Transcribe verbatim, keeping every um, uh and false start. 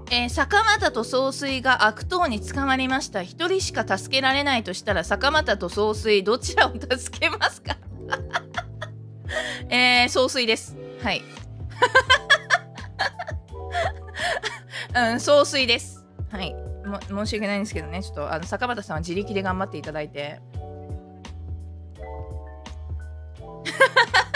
えー、坂又と総帥が悪党に捕まりました。一人しか助けられないとしたら坂又と総帥どちらを助けますか？えー、総帥です。はい。うん、総帥です。はい。も申し訳ないんですけどね、ちょっとあの坂又さんは自力で頑張っていただいて。